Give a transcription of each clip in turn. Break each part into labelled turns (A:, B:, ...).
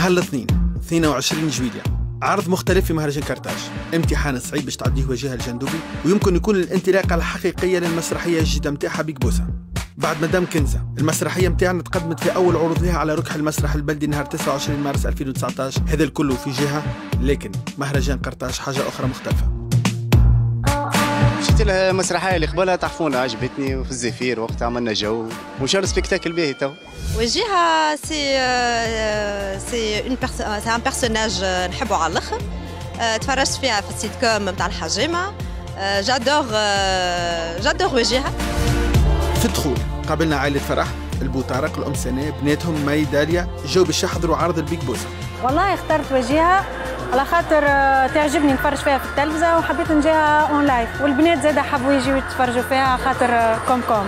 A: هالاثنين 22 جويلية عرض مختلف في مهرجان كرتاج، امتحان صعيب باش تعديه وجيهة الجندوبي، ويمكن يكون الانطلاقة الحقيقية للمسرحية الجديدة متاعها بيك بوسة. بعد مدام كنزة، المسرحية متاعنا تقدمت في أول عروض لها على ركح المسرح البلدي نهار 29 مارس 2019، هذا الكل في جهة، لكن مهرجان كرتاج حاجة أخرى مختلفة.
B: مشيت لها المسرحية اللي قبلها تعرفونا عجبتني، وفي الزفير وقت عملنا جو ومشاو سبيكتاكل باهي تو.
C: وجيهة سي ان بيرسوناج نحبه على الاخر، تفرجت فيها في السيت كوم نتاع الحجامة، جادور وجيهة.
A: في الدخول قابلنا عائلة فرح، البو طارق، الأم سناء، بناتهم مي داليا، جو باش يحضروا عرض البيك بوسة.
D: والله اخترت وجيهة على خاطر تعجبني نتفرج فيها في التلفزة، وحبيت نجيها اون لايف، والبنات زاده حبوا يجيو يتفرجوا فيها خاطر كوم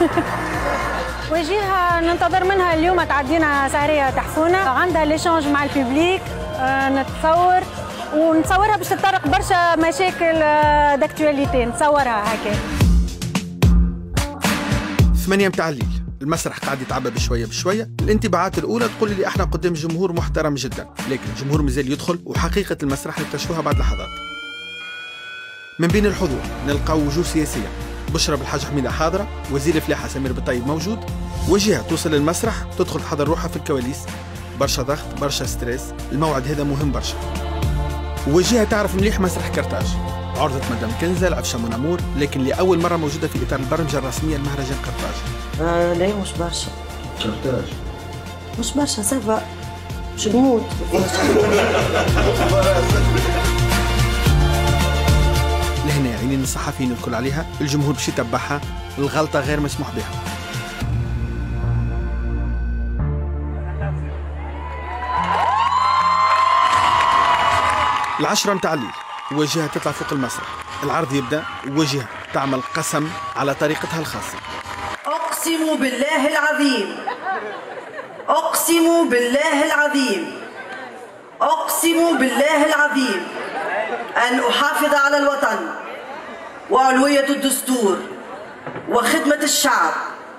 D: وجيهة ننتظر منها اليوم تعدينا سهرية تحفونة، عندها ليشانج مع الببليك، نتصور ونصورها باش تطرق برشا مشاكل داكتواليتي، نصورها هكا.
A: 8 متاع الليل، المسرح قاعد يتعبى بشويه بشويه، الانطباعات الاولى تقول لي احنا قدام جمهور محترم جدا، لكن الجمهور مازال يدخل وحقيقه المسرح نكتشفوها بعد لحظات. من بين الحضور نلقاو وجوه سياسيه، بشرى بالحاج حميده حاضره، وزير الفلاحه سمير بالطيب موجود، وجهه توصل للمسرح تدخل تحضر روحها في الكواليس، برشا ضغط برشا ستريس، الموعد هذا مهم برشا. وجهه تعرف مليح مسرح كرتاج، عرضت مدام كنزة العفشة منامور، لكن لأول مرة موجودة في إطار البرمجة الرسمية لمهرجان كرتاج.
E: لا مش برشا. كرتاج مش برشا، سافا مش نموت.
A: لهنا عينين الصحفيين الكل عليها، الجمهور باش يتبعها، الغلطة غير مسموح بها. العشرة متاع الليل، وجهة تطلع فوق المسرح، العرض يبدأ، وجهة تعمل قسم على طريقتها الخاصة.
F: أقسم بالله العظيم، أقسم بالله العظيم، أقسم بالله العظيم أن أحافظ على الوطن وعلوية الدستور وخدمة الشعب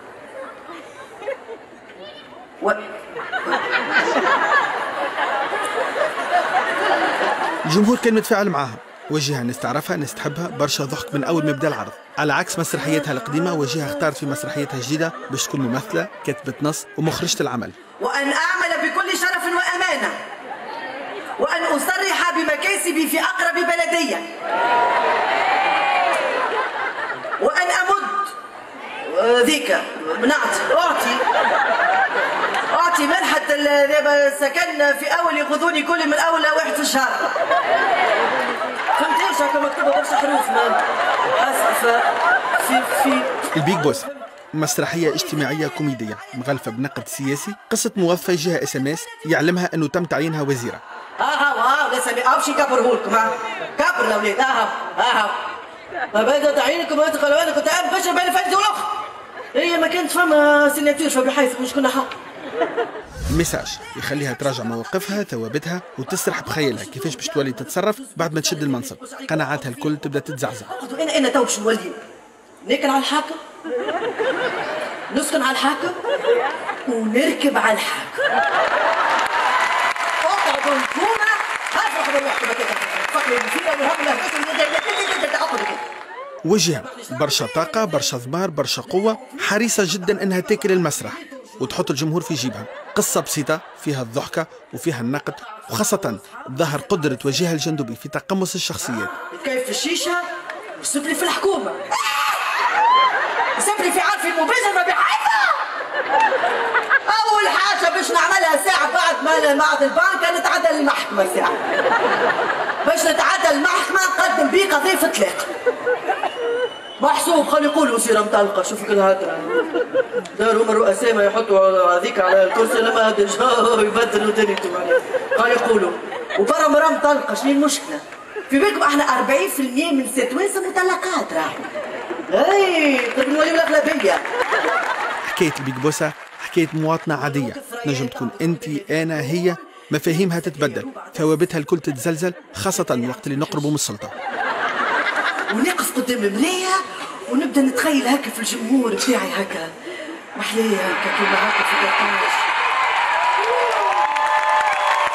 A: الجمهور كان متفاعل معاها، وجهها ناس تعرفها ناس تحبها، برشا ضحك من أول ما بدأ العرض، على عكس مسرحيتها القديمة. وجهها اختارت في مسرحيتها الجديدة باش تكون ممثلة، كاتبة نص ومخرجة العمل.
F: وأن أعمل بكل شرف وأمانة، وأن أصرح بمكاسبي في أقرب بلدية، وأن أمد ذيك أعطي منحة سكن في أول يأخذوني كل من أول 1 في الشهر. فهمتيش هكا مكتوبة برشا حروف في
A: البيك بوسة مسرحية اجتماعية كوميدية مغلفة بنقد سياسي، قصة موظفة يجيها SMS يعلمها أنه تم تعيينها وزيرة.
F: لا أمشي كبرهولكم، كبر الأولاد، بدأ تعيينكم ويدخلوا أنا كنت قاعد بشرب بين فايدة والأخ، هي ما كانت فما سيناتير فبحيث مش كنا حق.
A: ميساج يخليها تراجع مواقفها ثوابتها وتسرح بخيالها كيفاش باش تولي تتصرف بعد ما تشد المنصب، قناعاتها الكل تبدا تتزعزع.
F: انا تو باش نولي ناكل على الحاكم، نسكن على الحاكم، ونركب على الحاكم. اقعدوا انتوما افرحوا بالوحده فكروا فيها
A: وجهها برشا طاقة، برشا ضمار، برشا قوة، حريصة جدا انها تاكل المسرح وتحط الجمهور في جيبها. قصة بسيطة فيها الضحكة وفيها النقد، وخاصة ظهر قدرة وجيهة الجندوبي في تقمص الشخصيات.
F: كيف في الشيشة وسبلي في الحكومة، سبلي في عرفي المباشر بحيثها. أول حاجة باش نعملها ساعة بعد البنك نتعدى للمحكمة، ساعة باش نتعدى المحكمة نقدم بيه قضية في طلاق محسوب. خلي يقولوا سيرة مطلقة، شوفوا كل هدرة دارهم الرؤساء ما يحطوا هذيك على الكرسي لما هدش يبدلوا دنيتهم، خلي يقولوا وبرا مرة مطلقة. شنو المشكلة؟ في بالكم احنا 40% من التوانسة مطلقات راهو. اي طيب نوليو الأغلبية.
A: حكاية البيك بوسة حكاية مواطنة عادية، نجم تكون أنت أنا هي، مفاهيمها تتبدل، ثوابتها الكل تتزلزل، خاصة وقت اللي نقربوا من السلطة.
F: ونقف قدام الملاية ونبدا نتخيل هكا في الجمهور بتاعي هكا محلية هكا كيما هكا في كرتاج.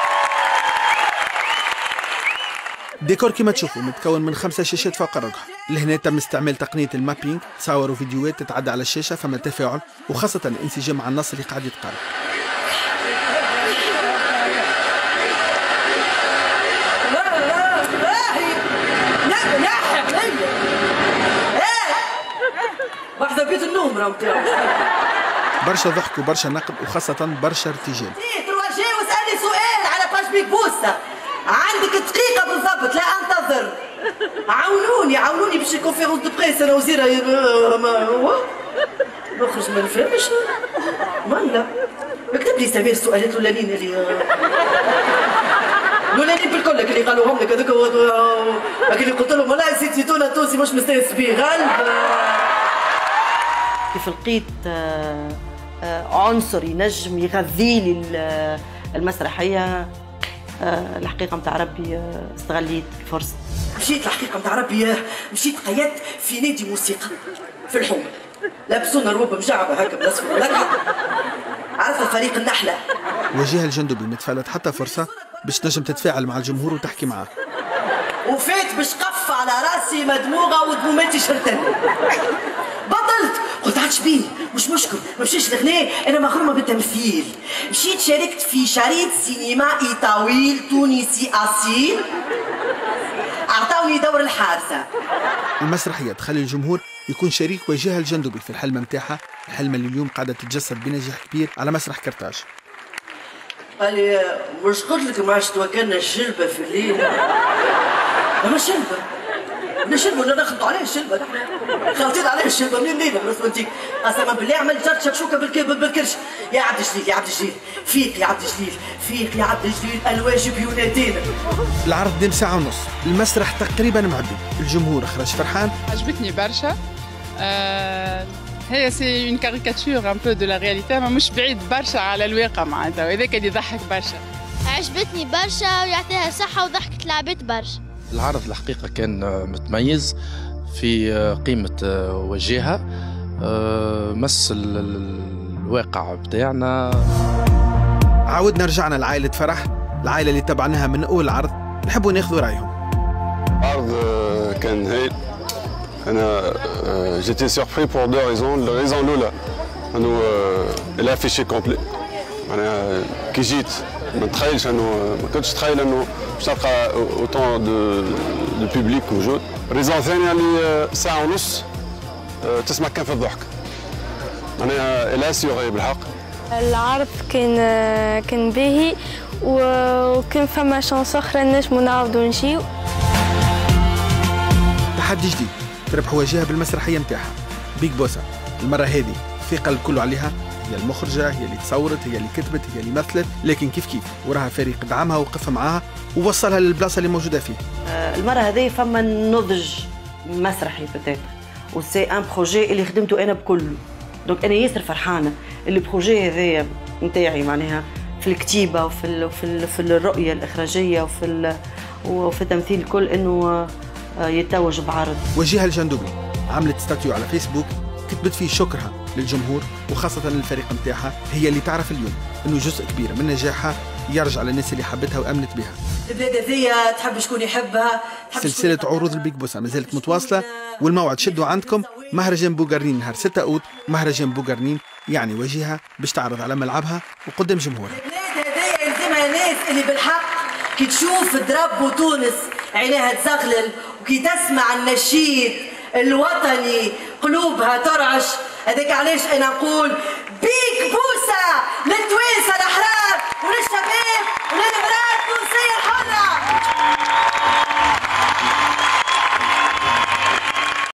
A: الديكور كما تشوفوا متكون من 5 شاشات فوق الرقعة. لهنا تم استعمال تقنية المابينج، تصاور وفيديوهات تتعدى على الشاشة، فما تفاعل وخاصة الانسجام مع النص اللي قاعد يتقال.
F: واحدة بيت النوم راهو
A: برشا ضحك وبرشا نقد وخاصة برشا ارتجال.
F: تروجي واسألني سؤال على باش بيك بوسة. عندك دقيقة بالضبط لا أنتظر. عاونوني باش كونفيرونس دو بريس أنا وزيرة نخرج ما نفهمش. مالا اكتب لي سمير السؤالات الأولانيين الأولانيين بالكل اللي قالوهم لك هذوك اللي قلت لهم والله سيدي تونا تونسي مش مستانس بيه غالب.
E: كيف لقيت عنصر ينجم يغذي لي المسرحيه، الحقيقه متاع ربي استغليت الفرصه.
F: مشيت الحقيقه متاع ربي مشيت قيدت في نادي موسيقى في الحومه، لابسونا روب مجعبه هكا بالاصفر والاكحل، عرفت فريق النحله.
A: وجيها الجندبي ما تفعلت حتى فرصه باش تنجم تتفاعل مع الجمهور وتحكي معاه.
F: وفات باش قف على راسي مدموغه ودموماتي شرتن. بطلت قلت عادش بيه مش مشكل ما مشيش لغناء، انا مغرومه بالتمثيل. مشيت شاركت في شريط سينمائي طويل تونسي اصيل، اعطوني دور الحارسه.
A: المسرحيه تخلي الجمهور يكون شريك وجيها الجندبي في الحلمه متاعها، الحلمه اللي اليوم قاعده تتجسد بنجاح كبير على مسرح كرتاج.
F: قال لي مش قلت لك ما عادش توكلنا الشلبه في الليل؟ ما شلبه انا شلبه ولا ناخذوا عليه الشلبه، خاوتين عليه الشلبه منين لينا بس انتيك قسما بالله عملت جرد شكشوكه بالكرش. يا عبد الجليل يا عبد الجليل فيق يا عبد الجليل فيق يا عبد الجليل الواجب ينادينا.
A: العرض دام ساعه ونص، المسرح تقريبا معبي، الجمهور خرج فرحان.
G: عجبتني برشا. هي سي اون كاريكاتور ان بو دو لا رياليتي، ما مش بعيد برشا على الواقع معناتها، وهذاك اللي يضحك برشا.
H: عجبتني برشا ويعطيها صحة وضحكت لعبت برشا.
I: العرض الحقيقة كان متميز في قيمة وجهها، مس الواقع بتاعنا.
A: عاودنا رجعنا لعائلة فرح، العائلة اللي تبعناها من أول عرض، نحبوا ناخذوا رأيهم.
J: العرض كان هايل. أنا جيتي سوربري بور دو ريزون. الريزون الأولى أنه الافيشي كومبلي. أنا كي جيت ما نتخيلش انه ما كنتش نتخيل انه باش نلقى اوتون دو بوبليك موجود. الريزون الثانيه اللي ساعه ونص تسمع كان في الضحك. انا لا سيغي بالحق.
H: العرض كان باهي وكان فما شانس اخرى نجمو نعاودو نجيو.
A: تحدي جديد تربح وجهها بالمسرحيه نتاعها بيك بوسة. المره هذه الثقه الكل عليها، هي المخرجة، هي اللي تصورت، هي اللي كتبت، هي اللي مثلت، لكن كيف وراها فريق دعمها ووقف معاها ووصلها للبلاصة اللي موجودة فيه.
E: المرة هذه فما نضج مسرحي بتاتا، وسي ان بروجي اللي خدمته أنا بكله، دونك أنا ياسر فرحانة اللي بروجي هذايا نتاعي معناها في الكتيبة وفي الرؤية الإخراجية وفي التمثيل الكل إنه يتوج بعرض.
A: وجيها الجندبي عملت ستاتيو على فيسبوك كتبت فيه شكرها للجمهور وخاصة للفريق متاعها، هي اللي تعرف اليوم انه جزء كبير من نجاحها يرجع للناس اللي حبتها وامنت بها.
F: البلاد هذيا تحب شكون يحبها.
A: سلسلة عروض البيك بوسة مازالت متواصلة، والموعد شدوا عندكم مهرجان بوغرنين نهار 6 أوت. مهرجان بوغرنين يعني وجهها باش تعرض على ملعبها وقدام جمهورها.
F: البلاد هذيا يلزمها ناس اللي بالحق كي تشوف درب تونس عينيها تزغلل، وكي تسمع النشيد الوطني قلوبها ترعش. هذاك علاش انا نقول بيك بوسة للتوانسة الأحرار.